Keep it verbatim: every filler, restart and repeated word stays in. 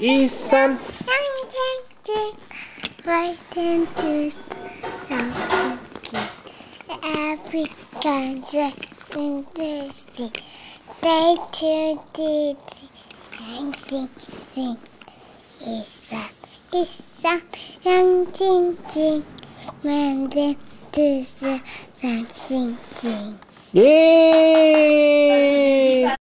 이산 right into every concert in the sea. They to the and sing, sing. 이산, 이산, 양징징, 만든 두수, 상싱싱. 예.